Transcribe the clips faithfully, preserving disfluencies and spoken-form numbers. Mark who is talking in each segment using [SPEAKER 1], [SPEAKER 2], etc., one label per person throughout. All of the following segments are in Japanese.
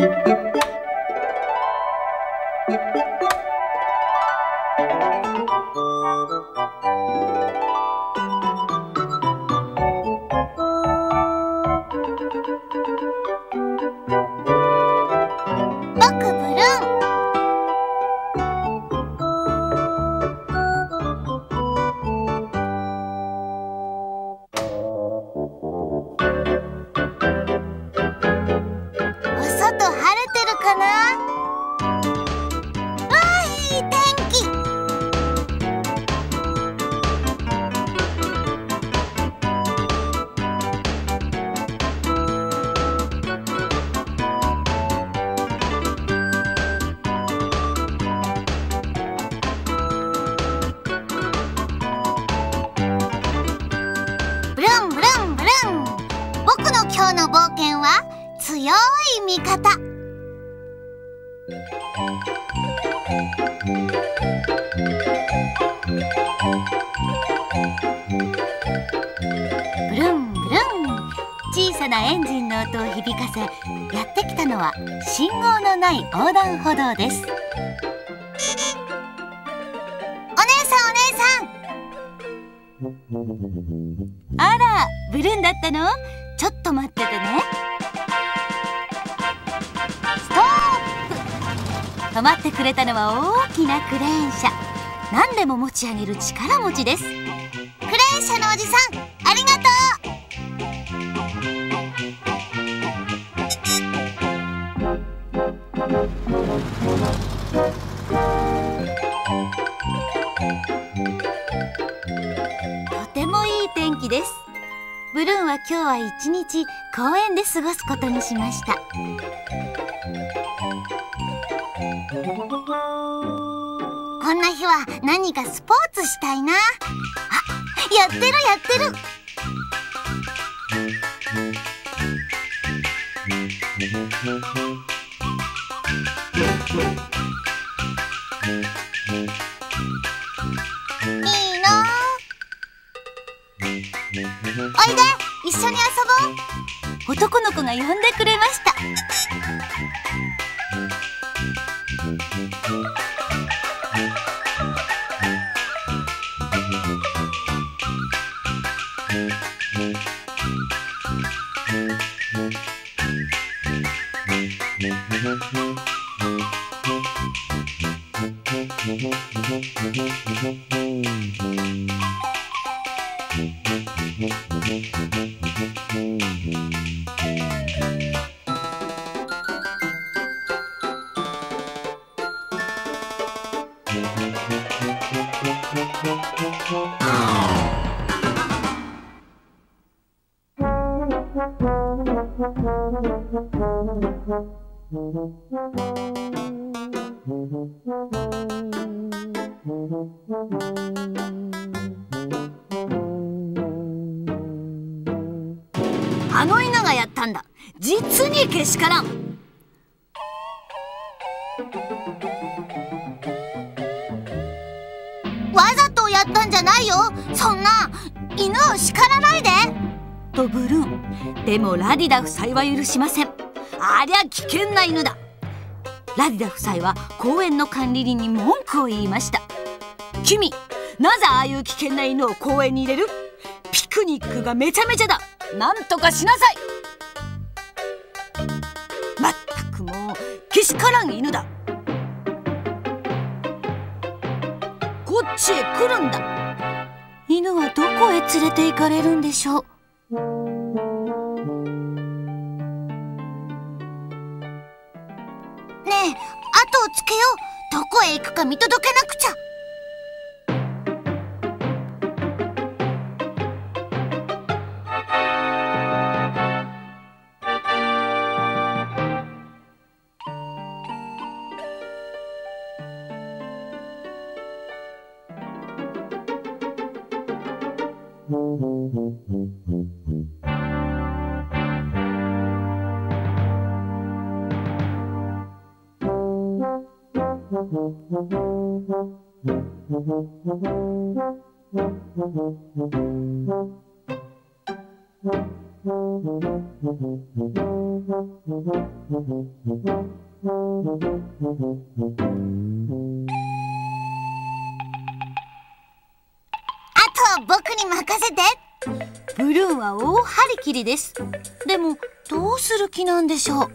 [SPEAKER 1] 今日の冒険は強い味方。ブルンブルン、小さなエンジンの音を響かせ、やってきたのは信号のない横断歩道です。お姉さんお姉さん、あら、ブルンだったの？ちょっと待っててね。ストップ！止まってくれたのは大きなクレーン車。何でも持ち上げる力持ちです。クレーン車のおじさん、ありがとう。とてもいい天気です。ブルーンは今日は一日公園で過ごすことにしました。こんな日は何かスポーツしたいな。あ、やってるやってる。いいな。おいで、一緒に遊ぼう。男の子が呼んでくれました。あの犬がやったんだ。実にけしからん。わざとやったんじゃないよ。そんな、犬を叱らないで。とブルーン。でもラディダ夫妻は許しません。ありゃ危険な犬だ。ラディダ夫妻は公園の管理人に文句を言いました。君、なぜああいう危険な犬を公園に入れる？ピクニックがめちゃめちゃだ。なんとかしなさい。まったくもうけしからん犬だ。こっちへ来るんだ。犬はどこへ連れて行かれるんでしょう。ねえ、後をつけよう。どこへ行くか見届けなくちゃ。 僕に任せて。ブルーンは大張り切りです。でもどうする気なんでしょう。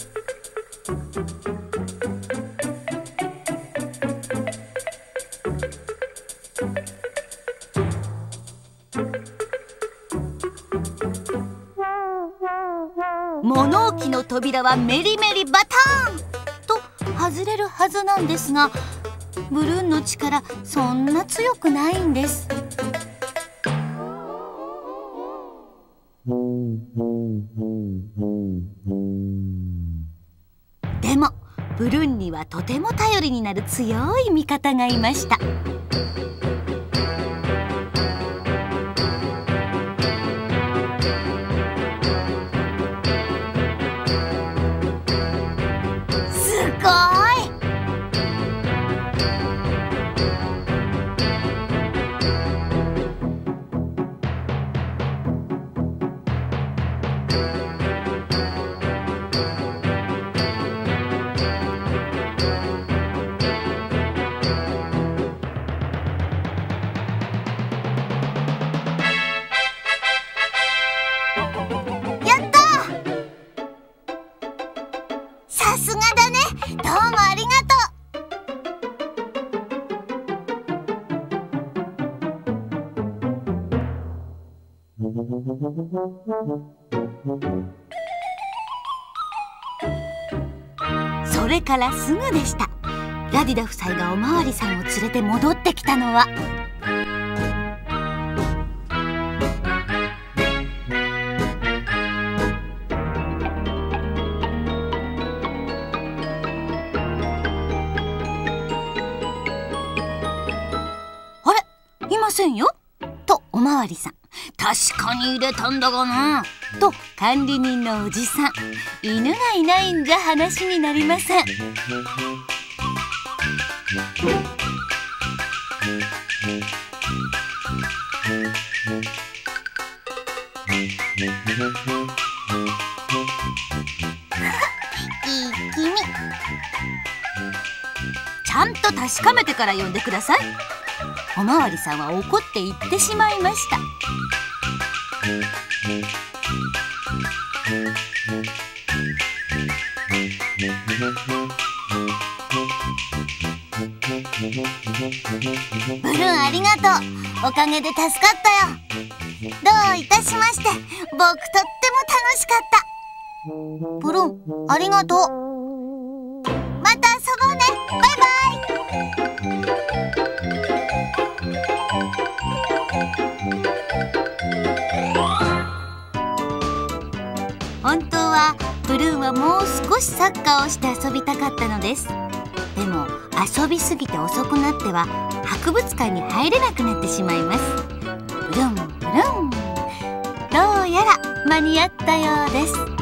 [SPEAKER 1] 物置の扉はメリメリバターンと外れるはずなんですが、ブルーンの力そんな強くないんです。でもブルーンにはとても頼りになる強い味方がいました。すごい！さすがだね。どうもありがとう。それからすぐでした。ラディダ夫妻がおまわりさんを連れて戻ってきたのは、いませんよとおまわりさん。確かに入れたんだがなと管理人のおじさん。犬がいないんじゃ話になりません。いい気味。ちゃんと確かめてから呼んでください。おまわりさんは怒って言ってしまいました。ブルーンありがとう。おかげで助かったよ。どういたしまして。僕とっても楽しかった。ブルーンありがとう。また遊ぼうね。バイバイ。本当はブルーンはもう少しサッカーをして遊びたかったのです。でも遊びすぎて遅くなっては博物館に入れなくなってしまいます。ブルンブルン。どうやら間に合ったようです。